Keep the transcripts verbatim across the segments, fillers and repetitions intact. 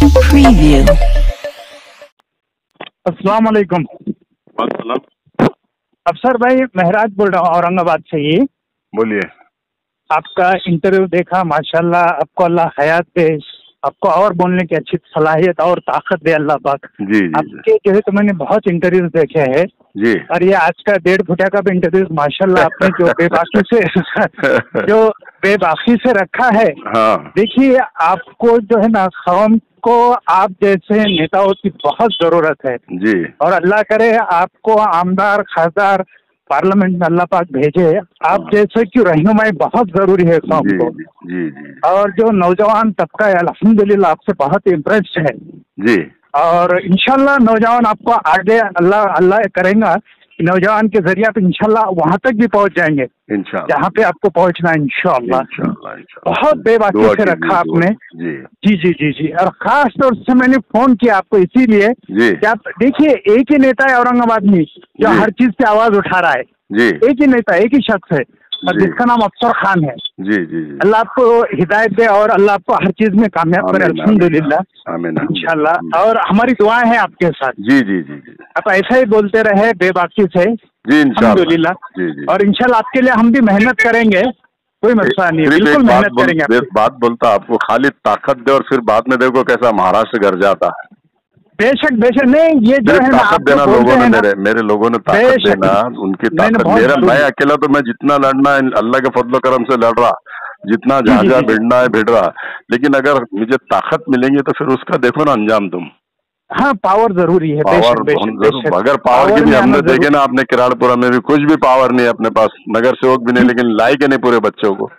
preview. अस्सलाम वालेकुम। अस्सलाम। अफसर भाई महराज बोल रहा हूँ औरंगाबाद से ही। बोलिए। आपका इंटरव्यू देखा, माशाल्लाह, आपको अल्लाह हयात दे, आपको और बोलने की अच्छी सलाहियत और ताकत दे अल्लाह पाक। जी जी आपके जो है तो मैंने बहुत इंटरव्यूज देखे हैं जी। और ये आज का डेढ़ फुटिया का भी इंटरव्यू माशाल्लाह आपने जो बेबाकी से जो बेबाकी से रखा है। हाँ। देखिए, आपको जो है ना कौम को आप जैसे नेताओं की बहुत जरूरत है जी। और अल्लाह करे आपको आमदार खासदार पार्लियामेंट में अल्लाह पाक भेजे। आप जैसे की रहनुमाई बहुत जरूरी है कौम जी को। जी जी। और जो नौजवान तबका है अल्हम्दुलिल्लाह आपसे बहुत इम्प्रेस्ड है जी। और इंशाल्लाह नौजवान आपको आगे अल्लाह अल्लाह करेगा कि नौजवान के जरिए आप इंशाल्लाह वहां तक भी पहुंच जाएंगे इंशाल्लाह, जहाँ पे आपको पहुंचना है इंशाल्लाह। इंशाल्लाह, इंशाल्लाह। बहुत बेबाकी से रखा आपने। जी जी जी जी जी। और खास तौर से मैंने फोन किया आपको इसीलिए जी कि आप देखिए, एक ही नेता है औरंगाबाद में जो जी। हर चीज की आवाज उठा रहा है। जी एक ही नेता, एक ही शख्स है और जी। जिसका नाम अफसर खान है। जी जी जी। अल्लाह आपको हिदायत दे और अल्लाह आपको हर चीज में कामयाब करे आमीन, अल्हम्दुलिल्लाह आमीन, आमीन। इंशाल्लाह। और हमारी दुआएं हैं आपके साथ। जी जी जी जी। आप ऐसा ही बोलते रहे बेबाकी से जी इंशाल्लाह। अल्हम्दुलिल्लाह। जी जी। और इंशाल्लाह आपके लिए हम भी मेहनत करेंगे, कोई मसला नहीं है, सिर्फ बिल्कुल एक बात मेहनत बोल, करेंगे एक आपकी। बात बोलता आपको, खाली ताकत दे और फिर बाद में देखो कैसा महाराष्ट्र घर जाता है। बेशक बेशक। नहीं, ये जो सिर्फ है ना ताकत आप देना जो बोलते लोगों ने, हैं ना, मेरे मेरे लोगों ने ताकत बेशक। देना, उनकी नहीं, नहीं, ताकत। बहुत मेरा जरूरी मैं है। अकेला तो मैं जितना लड़ना है अल्लाह के फजल करम से लड़ रहा, जितना जी, जहाँ जी, जहाँ जी, जी। भिड़ना है भिड़ रहा। लेकिन अगर मुझे ताकत मिलेंगी तो फिर उसका देखो ना अंजाम तुम। हाँ, पावर जरूरी है। पावर बेशक बेशक बहुत जरूर। बेशक। अगर पावर की भी में आना हमने देखे जरूरी। ना, आपने किराड़पुरा में भी कुछ भी पावर नहीं है अपने पास, नगर सेवक भी नहीं, लेकिन लायक है नहीं पूरे बच्चों को।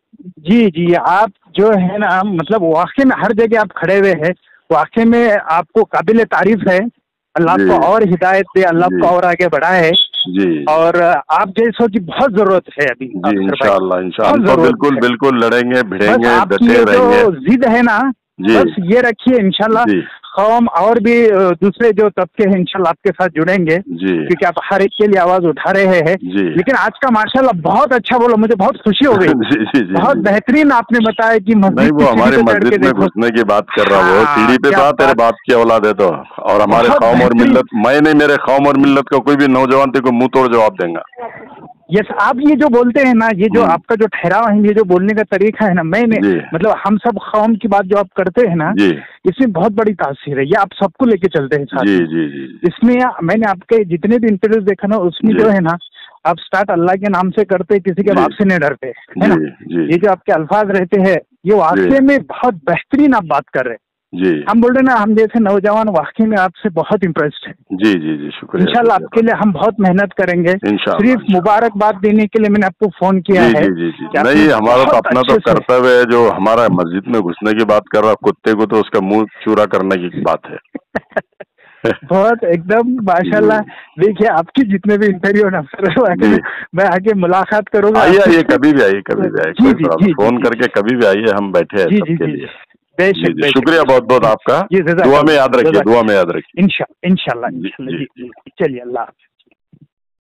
जी जी। आप जो है ना मतलब वाकई में हर जगह आप खड़े हुए हैं, वाकई में आपको काबिल तारीफ है। अल्लाह जी। आपको और हिदायत दे, अल्लाह जी। आपको और आगे बढ़ाए। जी और आप जैसों की बहुत जरूरत है अभी। जी अफसर भाई, इंशाल्लाह, इंशाल्लाह। बहुत तो जरूरत बिल्कुल है। बिल्कुल लड़ेंगे, बस भिड़ेंगे, आपकी डटे ये रहेंगे। जो जिद है ना, जी। बस ये रखिए इंशाल्लाह। जी कौम और भी अ, दूसरे जो तबके हैं इंशाल्लाह आपके साथ जुड़ेंगे जी क्योंकि आप हर एक के लिए आवाज उठा रहे हैं। जी। लेकिन आज का माशाल्लाह बहुत अच्छा बोला, मुझे बहुत खुशी हो गई। जी जी जी बहुत जी। बेहतरीन आपने बताया कि नहीं, मस्जिद वो की सीढ़ी हमारी पे चढ़ के मस्जिद में देखो। घुसने की बात कर रहा है वो। हाँ, सीढ़ी पे क्या था तेरे बात। बाप की औलाद है तो। और हमारे बहुत कौम और बेहतरीन। मिल्लत, मैं नहीं, मेरे कौम और मिल्लत का कोई भी नौजवान तेरे को मुंह तोड़ जवाब देगा। यस, आप ये जो बोलते हैं ना, ये जो हम्म। आपका जो ठहराव है, ये जो बोलने का तरीका है ना, मैंने जी। मतलब हम सब कौम की बात जो आप करते हैं ना, जी इसमें बहुत बड़ी तासीर है। ये आप सबको लेके चलते हैं साथ जी में। जी जी इसमें मैंने आपके जितने भी इंटरव्यू देखा ना, उसमें जी। जो है ना आप स्टार्ट अल्लाह के नाम से करते, किसी के जी। बाप से नहीं डरते, है ना। जी जी ये जो आपके अल्फाज रहते हैं, ये वाकई में बहुत बेहतरीन आप बात कर रहे हैं। जी हम बोल रहे ना, हम जैसे नौजवान वाकई में आपसे बहुत इम्प्रेस्ड है। जी जी जी। शुक्रिया। इंशाल्लाह आपके लिए हम बहुत मेहनत करेंगे। इंशाल्लाह, सिर्फ इंशाल्लाह। मुबारकबाद देने के लिए मैंने आपको फोन किया जी है। जी जी जी। कि आपने नहीं, हमारा तो बहुत अपना तो अच्छे से- कर्तव्य है। जो हमारा मस्जिद में घुसने की बात कर रहा, कुत्ते को तो उसका मुंह चूरा करने की बात है। बहुत एकदम माशाल्लाह। देखिए, आपकी जितने भी इंटरव्यू ना सर, आके जी। मैं आगे मुलाकात करूंगा। आइए आपसे। आइए, कभी भी आइए, कभी भी आइए, जी, कोई जी, प्रॉब्लम। जी, फोन जी, करके कभी भी आइए, हम बैठे हैं जी जी सबके जी। लिए। बेशक जी जी। बेशक। शुक्रिया बहुत बहुत आपका। जी, जज़ाकल्लाह। दुआ में याद रखिए, दुआ में याद रखिए। इंशा इंशाल्लाह जी, इंशाल्लाह। जी, जी जी। चलिए, अल्लाह हाफ़िज़।